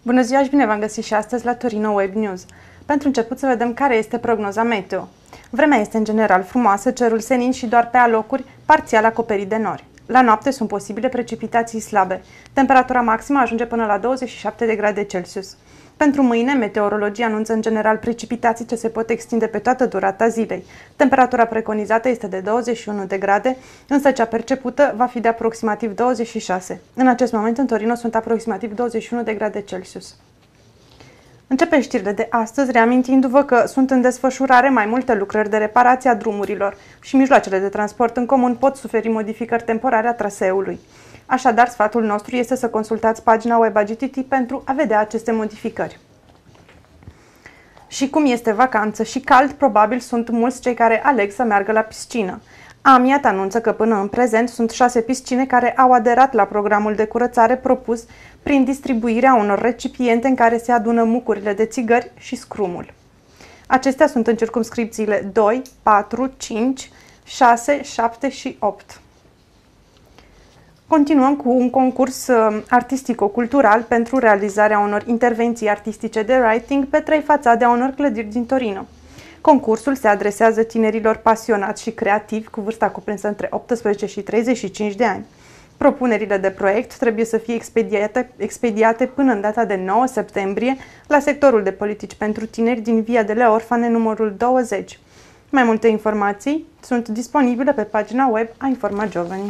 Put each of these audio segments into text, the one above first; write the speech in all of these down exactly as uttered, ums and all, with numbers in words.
Bună ziua și bine v-am găsit și astăzi la Torino Web News. Pentru început să vedem care este prognoza meteo. Vremea este în general frumoasă, cerul senin și doar pe alocuri parțial acoperit de nori. La noapte sunt posibile precipitații slabe. Temperatura maximă ajunge până la douăzeci și șapte de grade Celsius. Pentru mâine, meteorologia anunță în general precipitații ce se pot extinde pe toată durata zilei. Temperatura preconizată este de douăzeci și unu de grade, însă cea percepută va fi de aproximativ douăzeci și șase. În acest moment, în Torino sunt aproximativ douăzeci și unu de grade Celsius. Începem știrile de astăzi, reamintindu-vă că sunt în desfășurare mai multe lucrări de reparație a drumurilor și mijloacele de transport în comun pot suferi modificări temporare a traseului. Așadar, sfatul nostru este să consultați pagina web a G T T pentru a vedea aceste modificări. Și cum este vacanță și cald, probabil sunt mulți cei care aleg să meargă la piscină. Amiat anunță că până în prezent sunt șase piscine care au aderat la programul de curățare propus prin distribuirea unor recipiente în care se adună mucurile de țigări și scrumul. Acestea sunt în circumscripțiile doi, patru, cinci, șase, șapte și opt. Continuăm cu un concurs artistico-cultural pentru realizarea unor intervenții artistice de writing pe trei fațade a unor clădiri din Torino. Concursul se adresează tinerilor pasionați și creativi cu vârsta cuprinsă între optsprezece și treizeci și cinci de ani. Propunerile de proiect trebuie să fie expediate, expediate până în data de nouă septembrie la sectorul de politici pentru tineri din Via delle Orfane numărul douăzeci. Mai multe informații sunt disponibile pe pagina web a Informa Giovani.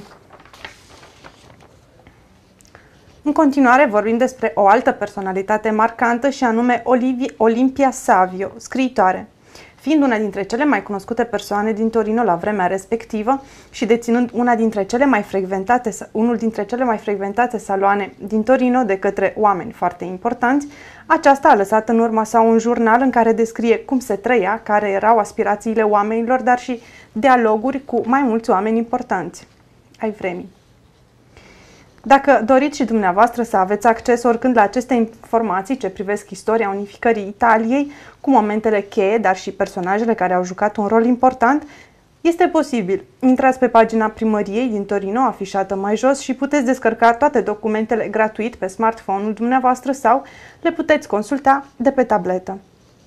În continuare vorbim despre o altă personalitate marcantă și anume Olivia, Olimpia Savio, scriitoare. Fiind una dintre cele mai cunoscute persoane din Torino la vremea respectivă și deținând una dintre cele mai frecventate, unul dintre cele mai frecventate saloane din Torino de către oameni foarte importanți, aceasta a lăsat în urma sa un jurnal în care descrie cum se trăia, care erau aspirațiile oamenilor, dar și dialoguri cu mai mulți oameni importanți ai vremii. Dacă doriți și dumneavoastră să aveți acces oricând la aceste informații ce privesc istoria unificării Italiei, cu momentele cheie, dar și personajele care au jucat un rol important, este posibil. Intrați pe pagina primăriei din Torino, afișată mai jos, și puteți descărca toate documentele gratuit pe smartphone-ul dumneavoastră sau le puteți consulta de pe tabletă.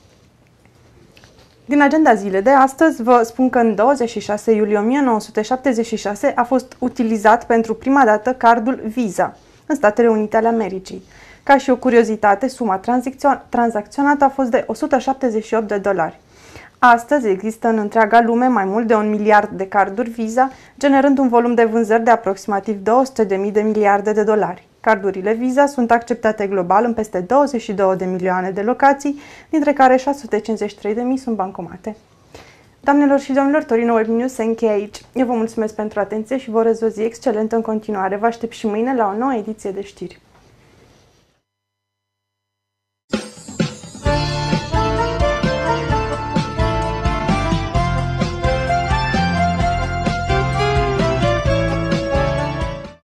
Din agenda zilei de astăzi vă spun că în douăzeci și șase iulie o mie nouă sute șaptezeci și șase a fost utilizat pentru prima dată cardul Visa în Statele Unite ale Americii. Ca și o curiozitate, suma tranzacționată a fost de o sută șaptezeci și opt de dolari. Astăzi există în întreaga lume mai mult de un miliard de carduri Visa, generând un volum de vânzări de aproximativ două sute de mii de miliarde de dolari. Cardurile Visa sunt acceptate global în peste douăzeci și două de milioane de locații, dintre care șase sute cincizeci și trei de mii sunt bancomate. Doamnelor și domnilor, Torino Web News se încheie aici. Eu vă mulțumesc pentru atenție și vă urez o zi excelentă în continuare. Vă aștept și mâine la o nouă ediție de știri.